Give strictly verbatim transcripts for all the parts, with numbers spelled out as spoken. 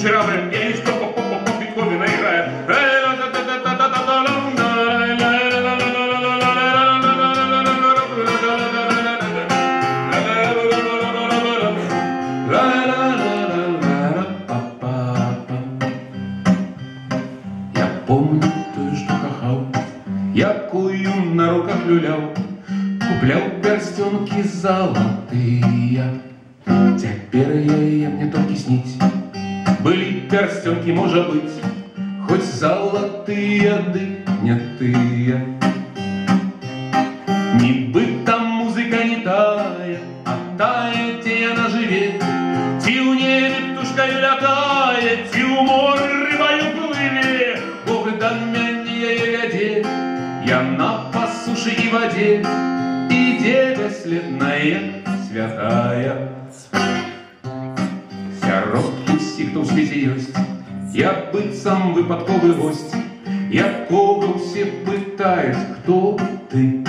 кучерявая, пианист по Бетховена играет. Я помню тую, что кохал, якую на руках люлял, куплял перстенки золотые. Теперь я мне только снить, были перстенки, может быть, хоть золотые, ды не тые. Ніби там музика не тая, а тая, ті она живе. Ті у небі птушкою лятає, ті у морі рибою пливе. Бог да мяне глядзе, я на по суше и воде, и дева следная, святая. Сярод усіх, хто ў свеце ёсць, я быццам выпадковы госць, якога ўсе пытаюць, хто ты.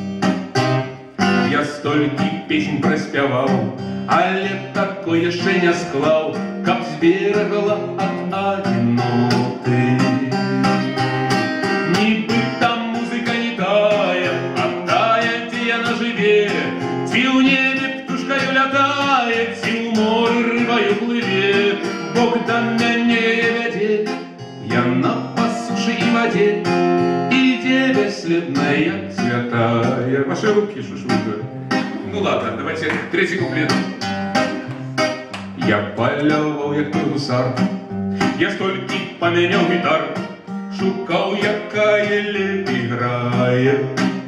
Я столькі песень праспяваў, але такой яшчэ не склаў, каб зберагала ад адзіноты. Нібы там музыка не тая, а тая, дзе яна жыве. Ці ў небе птушкаю лятае, ці ў моры рыбаю плыве. Бог да мяне вядзе, яна па сушы і вадзе, і дзева следная, святая. Ваши руки, что ж вы? Ну ладно, давайте третий куплет. Я паляваў, як той гусар, Я столькі памяняў гітар, шукаў, якая лепей грае.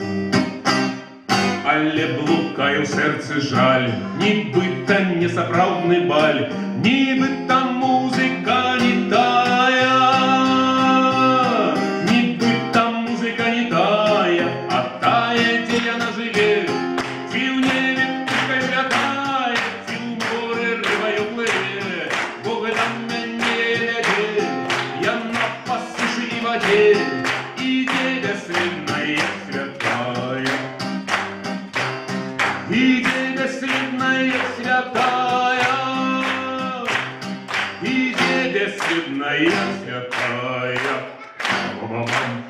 але блукаю ў сэрцы жаль, Нібыта несапраўдны баль, нібыта музыка не тая. Нібыта музыка не тая, а тая, дзе яна жыве. Ці ў небе птушкай лятае, ці ў моры рыбаю плыве. Бог да мяне глядзе, яна па сушы і вадзе, і дзева следная, святая. И дева следная, святая, и дева следная, святая.